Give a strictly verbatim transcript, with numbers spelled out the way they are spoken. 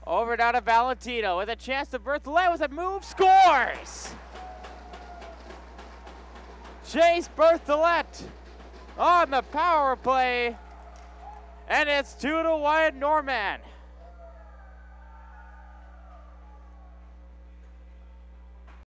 Over down to Valentino with a chance to Bertholet with a move, scores! Chase Bertholet on the power play, and it's two to one Norman.